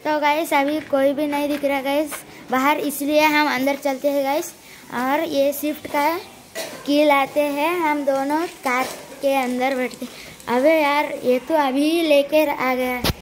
तो गाइस अभी कोई भी नहीं दिख रहा गाइस बाहर, इसलिए हम अंदर चलते हैं गाइस। और ये शिफ्ट का की लाते हैं, हम दोनों कार के अंदर बैठते। अबे यार ये तो अभी लेकर आ गया।